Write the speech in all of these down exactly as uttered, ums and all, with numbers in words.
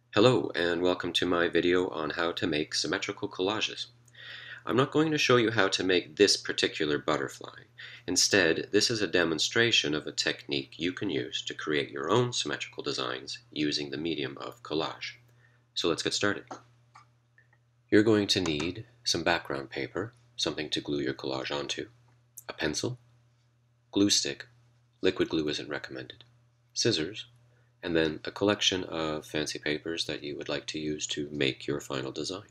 Hello and welcome to my video on how to make symmetrical collages. I'm not going to show you how to make this particular butterfly. Instead, this is a demonstration of a technique you can use to create your own symmetrical designs using the medium of collage. So let's get started. You're going to need some background paper, something to glue your collage onto, a pencil, glue stick, liquid glue isn't recommended, scissors, and then a collection of fancy papers that you would like to use to make your final design.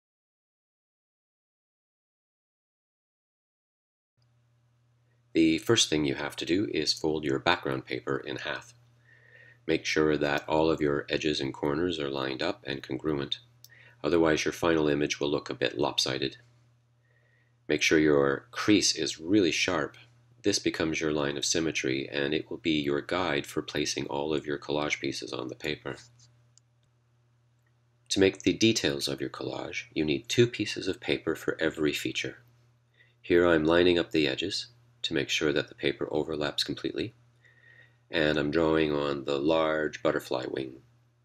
The first thing you have to do is fold your background paper in half. Make sure that all of your edges and corners are lined up and congruent. Otherwise, your final image will look a bit lopsided. Make sure your crease is really sharp. This becomes your line of symmetry, and it will be your guide for placing all of your collage pieces on the paper. To make the details of your collage, you need two pieces of paper for every feature. Here I'm lining up the edges to make sure that the paper overlaps completely, and I'm drawing on the large butterfly wing.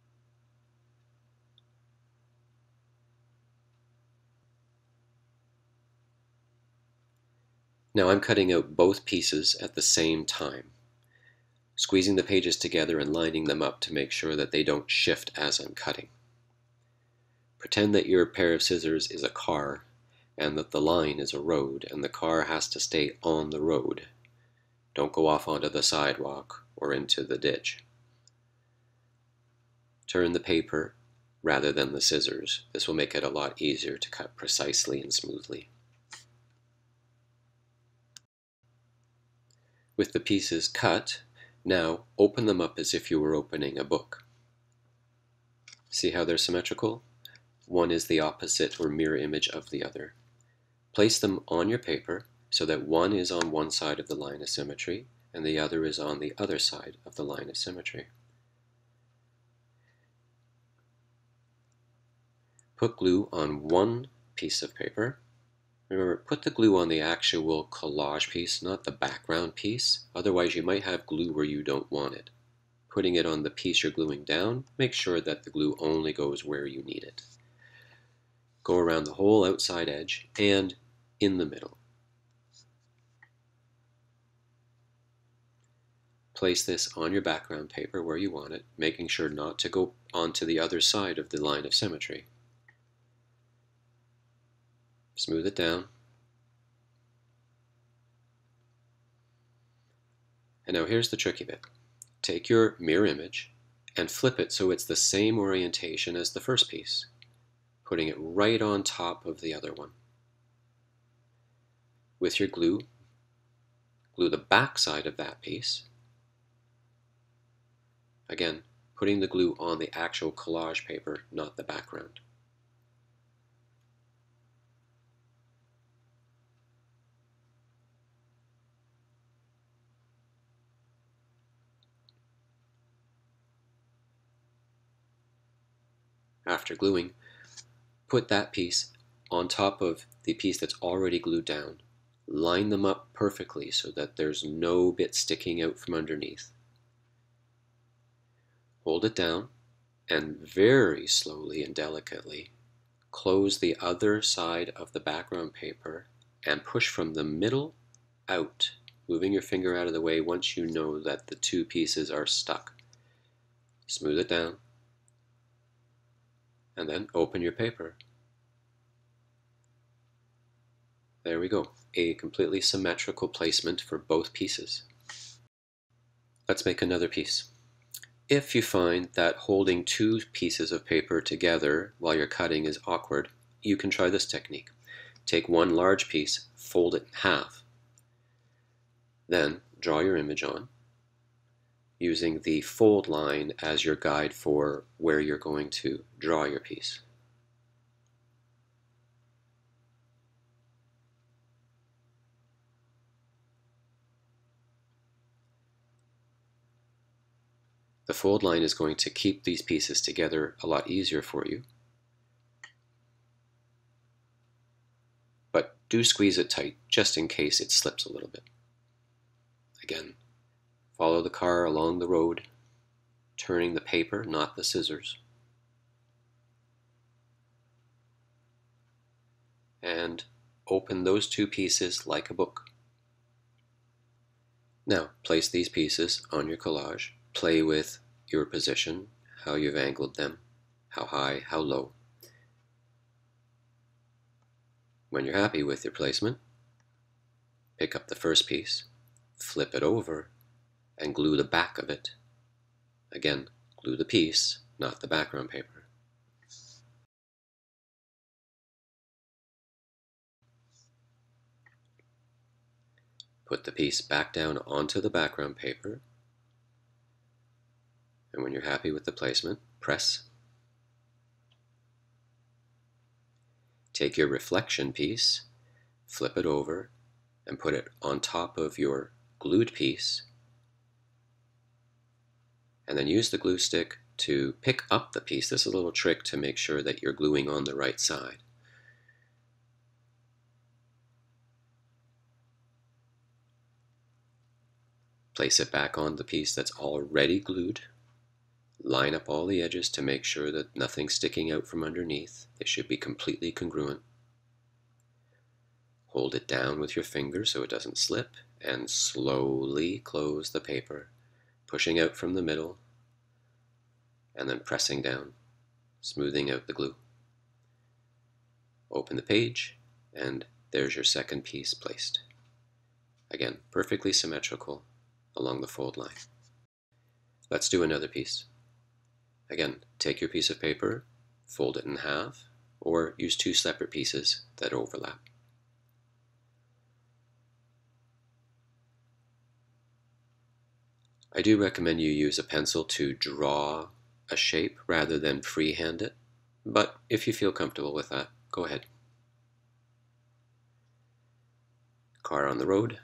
Now I'm cutting out both pieces at the same time, squeezing the pages together and lining them up to make sure that they don't shift as I'm cutting. Pretend that your pair of scissors is a car and that the line is a road and the car has to stay on the road. Don't go off onto the sidewalk or into the ditch. Turn the paper rather than the scissors. This will make it a lot easier to cut precisely and smoothly. With the pieces cut, now open them up as if you were opening a book. See how they're symmetrical? One is the opposite or mirror image of the other. Place them on your paper so that one is on one side of the line of symmetry and the other is on the other side of the line of symmetry. Put glue on one piece of paper. Remember, put the glue on the actual collage piece, not the background piece. Otherwise, you might have glue where you don't want it. Putting it on the piece you're gluing down, make sure that the glue only goes where you need it. Go around the whole outside edge and in the middle. Place this on your background paper where you want it, making sure not to go onto the other side of the line of symmetry. Smooth it down. And now here's the tricky bit. Take your mirror image and flip it so it's the same orientation as the first piece, putting it right on top of the other one. With your glue, glue the back side of that piece. Again, putting the glue on the actual collage paper, not the background. After gluing, put that piece on top of the piece that's already glued down. Line them up perfectly so that there's no bit sticking out from underneath. Hold it down and very slowly and delicately close the other side of the background paper and push from the middle out, moving your finger out of the way once you know that the two pieces are stuck. Smooth it down and then open your paper. There we go, a completely symmetrical placement for both pieces. Let's make another piece. If you find that holding two pieces of paper together while you're cutting is awkward, you can try this technique. Take one large piece, fold it in half, then draw your image on, using the fold line as your guide for where you're going to draw your piece. The fold line is going to keep these pieces together a lot easier for you. But do squeeze it tight, just in case it slips a little bit. Again, follow the car along the road, turning the paper, not the scissors. and open those two pieces like a book. Now, place these pieces on your collage. Play with your position, how you've angled them, how high, how low. When you're happy with your placement, pick up the first piece, flip it over, and glue the back of it. Again, glue the piece, not the background paper. Put the piece back down onto the background paper, and when you're happy with the placement, press. Take your reflection piece, flip it over, and put it on top of your glued piece, and then use the glue stick to pick up the piece. This is a little trick to make sure that you're gluing on the right side. Place it back on the piece that's already glued. Line up all the edges to make sure that nothing's sticking out from underneath. They should be completely congruent. Hold it down with your finger so it doesn't slip, and slowly close the paper, pushing out from the middle, and then pressing down, smoothing out the glue. Open the page, and there's your second piece placed. Again, perfectly symmetrical along the fold line. Let's do another piece. Again, take your piece of paper, fold it in half, or use two separate pieces that overlap. I do recommend you use a pencil to draw a shape rather than freehand it, but if you feel comfortable with that, go ahead. Car on the road.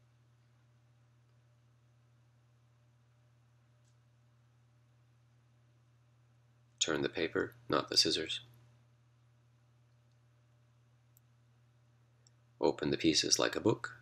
Turn the paper, not the scissors. Open the pieces like a book.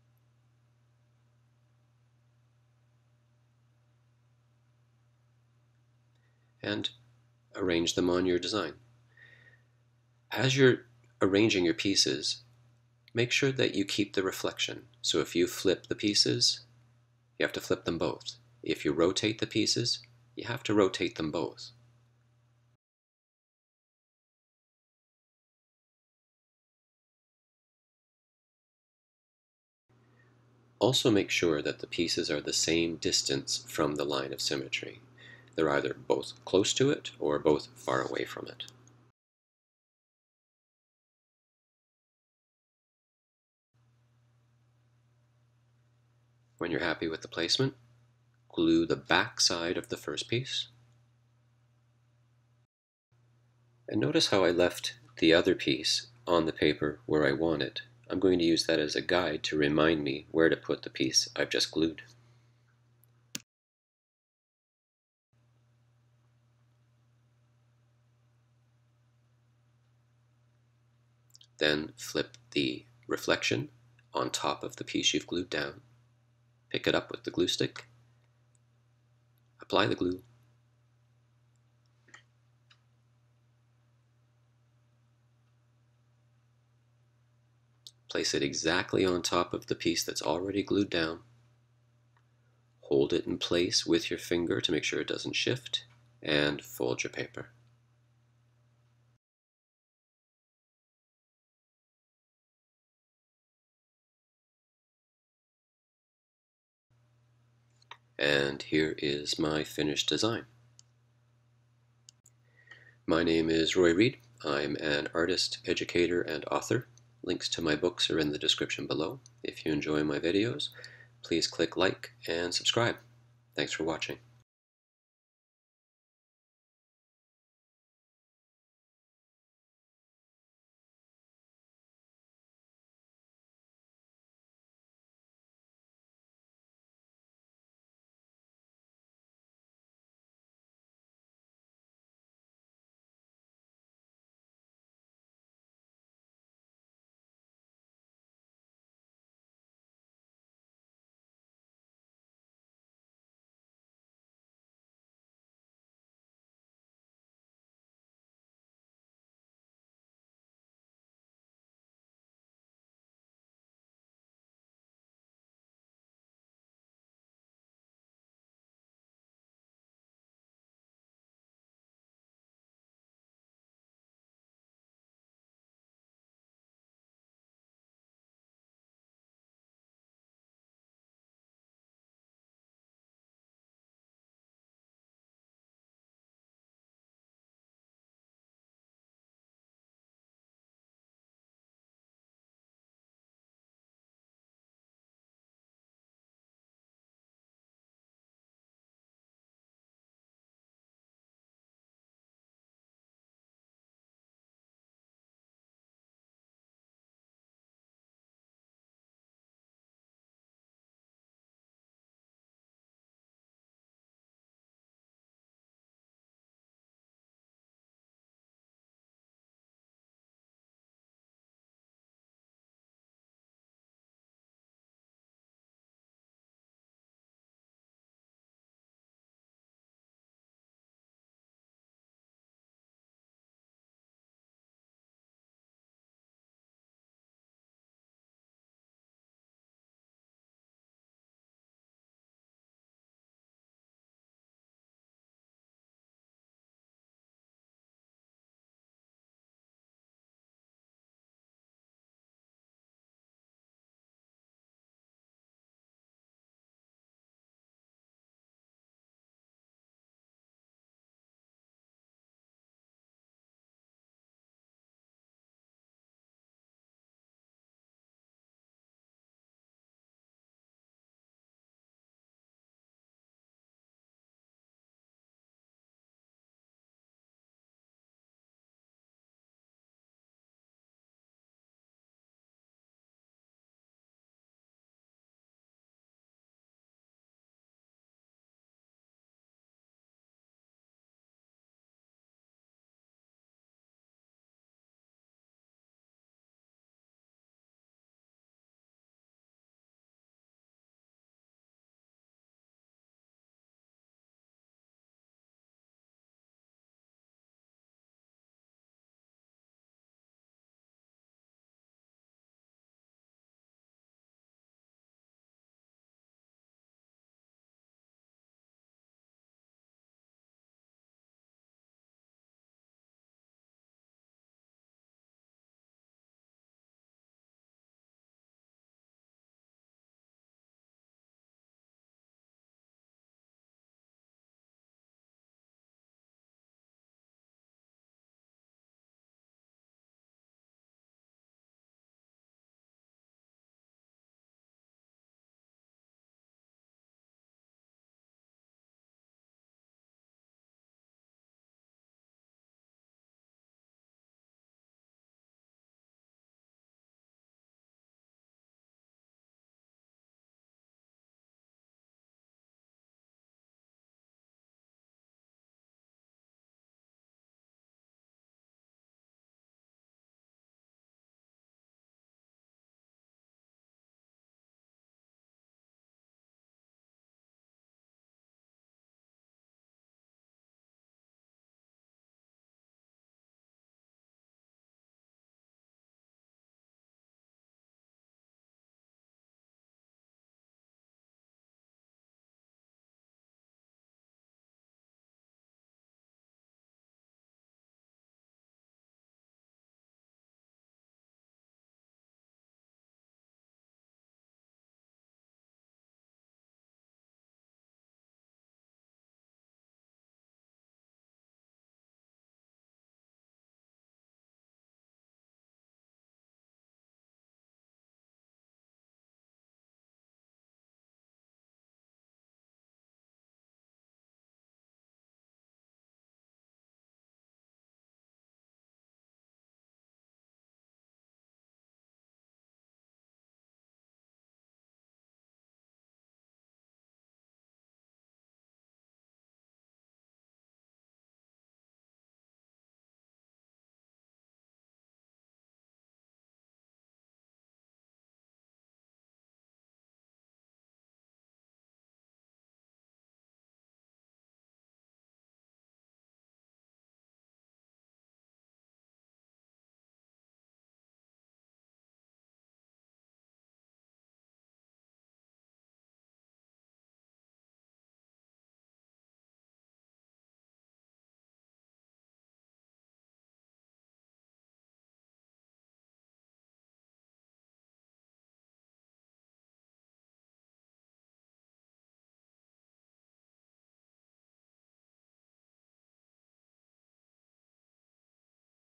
And arrange them on your design. As you're arranging your pieces, make sure that you keep the reflection. So if you flip the pieces, you have to flip them both. If you rotate the pieces, you have to rotate them both. Also make sure that the pieces are the same distance from the line of symmetry. They're either both close to it or both far away from it. When you're happy with the placement, glue the back side of the first piece. And notice how I left the other piece on the paper where I want it. I'm going to use that as a guide to remind me where to put the piece I've just glued. Then flip the reflection on top of the piece you've glued down. Pick it up with the glue stick. Apply the glue. Place it exactly on top of the piece that's already glued down. Hold it in place with your finger to make sure it doesn't shift, and fold your paper. And here is my finished design. My name is Roy Reed. I'm an artist, educator, and author. Links to my books are in the description below. If you enjoy my videos, please click like and subscribe. Thanks for watching.